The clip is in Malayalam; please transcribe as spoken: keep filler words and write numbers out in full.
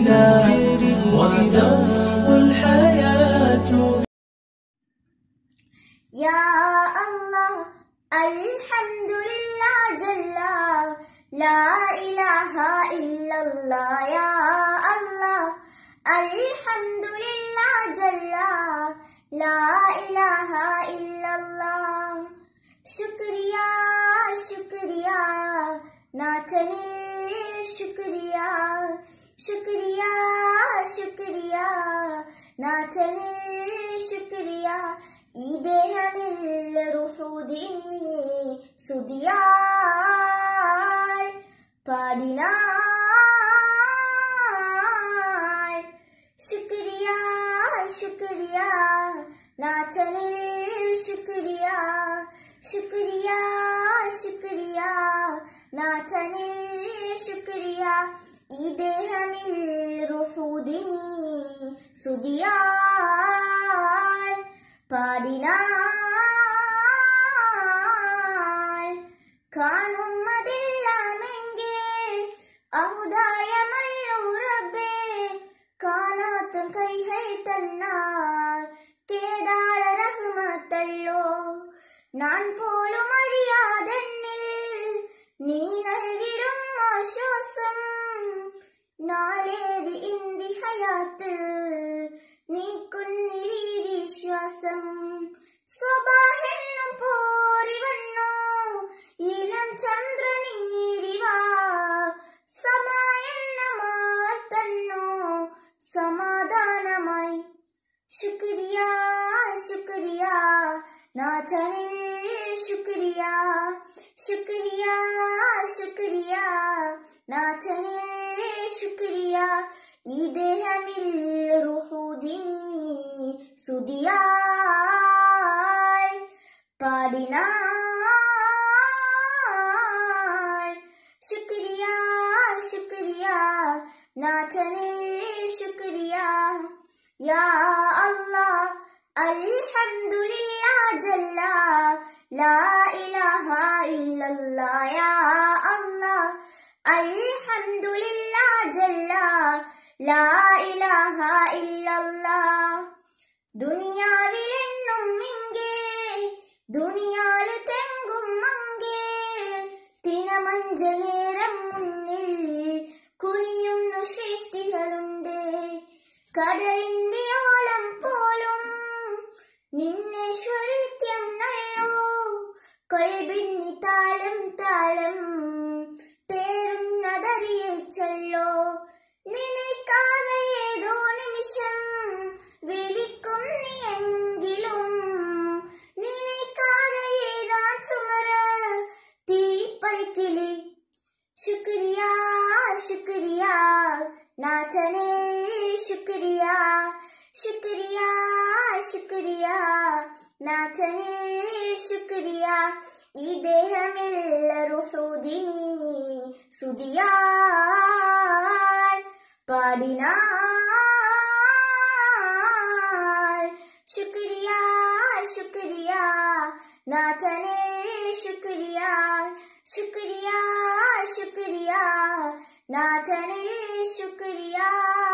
الإله وتصفو الحياة. يا الله الحمد لله جل لا إله إلا الله. يا الله الحمد لله جل لا إله إلا الله. शुक्रिया शुक्रिया नाचने शुक्रिया शुक्रिया शुक्रिया नाचने शुक्रिया ഈ ദേഹമിൽ റുഹുദിനി സുദിയാൽ പാടിനാൾ. ശുക്രിയ ശുക്രിയ നാച്ചനിൽ ശുക്രിയ ശുക്രിയ ശുക്രിയ നാച്ചനിൽ ശുക്രിയ ഈ ദേഹമിൽ റുഹുദിനി സുദിയാൽ പാടിനാൾ. കാണുന്നതെല്ലാമെങ്കിൽ അഹുദായമല്ലോ റബ്ബേ, കാണാത്തും കൈകൾ തന്നാൽ കേദാര റഹ്മത്തല്ലോ. ഞാൻ പോലും അറിയാതെന്നിൽ നീ നൽകിടും ആശ്വാസം. നാലേത് ഇന്തി ഹയാത്ത് നീക്കുന്നിരീ വിശ്വാസം. സ്വബാഹെണ്ണം പോറി വണ്ണു ഇളം ചന്ദ്രനീരിവാ സമായെണ്ണമാർ തന്നു സമാധാനമായി. ശുക്രിയ ശുക്രിയ നാഥനിൽ ശുക്രിയ ശുക്രിയ ശുക്രിയ നാഥനിൽ ശുക്രിയ ഈ ദേഹമിൽ റുഹുദിനി സുദിയാൽ പാടിനാൾ. ശുക്രിയ ശുക്രിയ നാഥനിൽ ശുക്രിയ. യാ അല്ലാഹ് അൽഹംദുലില്ലാഹ് ജല്ല ലാ ഇലാഹ ഇല്ലല്ലാഹ്. യാ അല്ലാഹ് അൽഹംദുലില്ലാഹ് ജല്ല ലാ ഇലാഹ ഇല്ലല്ലാഹ്. ദുനിയാവിലെണ്ണും ഇങ്കേ ദുനിയാല് തെങ്കും മങ്കേ തിനമഞ്ച നേരം മുന്നിൽ കുനിയുന്നു സൃഷ്ടികളുണ്ട്. കടലിന്റെ ഓളം പോലും നിന്നേശ്വരിത്യം നല്ലോ. കൽബിന്നി താളം താളം പേരുന്നതറിയിച്ചല്ലോ. നിനക്കാതെ ഏതോ നിമിഷം വിളിക്കും നീയെങ്കിലും നിനക്കാതെ ഏതാ ചുമര തീപ്പറിക്കിലി. ശുക്രിയ ശുക്രിയ നാഥനേ ശുക്രിയ ശുക്രിയ ശുക്രിയ നാഥനേ ശുക്രിയ ഈ ദേഹമില്ല റുഹുദിനി സുദിയാൽ പാടിനാൾ. ശുക്രിയ ശുക്രിയ നാഥനേ ശുക്രിയ ശുക്രിയ ശുക്രിയ നാഥനേ ശുക്രിയ.